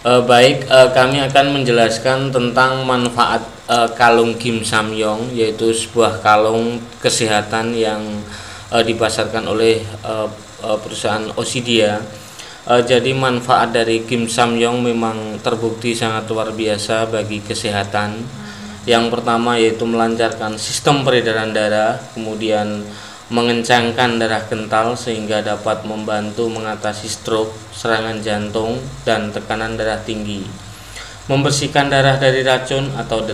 Kami akan menjelaskan tentang manfaat kalung Kim Samyong, yaitu sebuah kalung kesehatan yang dipasarkan oleh perusahaan Osidia. Jadi manfaat dari Kim Samyong memang terbukti sangat luar biasa bagi kesehatan. Yang pertama yaitu melancarkan sistem peredaran darah, kemudian mengencangkan darah kental sehingga dapat membantu mengatasi stroke, serangan jantung, dan tekanan darah tinggi. Membersihkan darah dari racun atau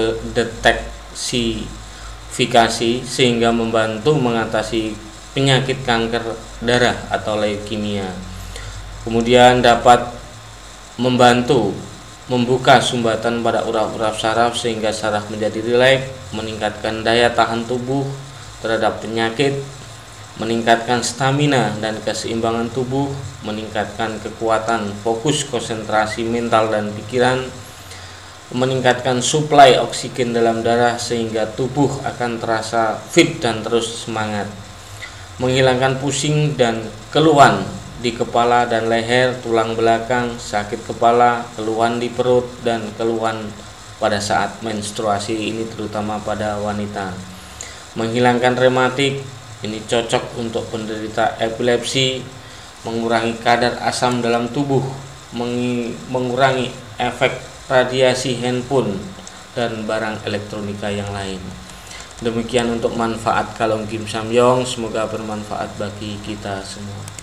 detoksifikasi sehingga membantu mengatasi penyakit kanker darah atau leukemia. Kemudian dapat membantu membuka sumbatan pada urat-urat saraf sehingga saraf menjadi rileks, meningkatkan daya tahan tubuh terhadap penyakit, meningkatkan stamina dan keseimbangan tubuh, meningkatkan kekuatan fokus konsentrasi mental dan pikiran, meningkatkan suplai oksigen dalam darah sehingga tubuh akan terasa fit dan terus semangat, menghilangkan pusing dan keluhan di kepala dan leher, tulang belakang, sakit kepala, keluhan di perut, dan keluhan pada saat menstruasi, ini terutama pada wanita. Menghilangkan rematik, ini cocok untuk penderita epilepsi, mengurangi kadar asam dalam tubuh, mengurangi efek radiasi handphone dan barang elektronika yang lain. Demikian untuk manfaat kalung Kim Samyong, semoga bermanfaat bagi kita semua.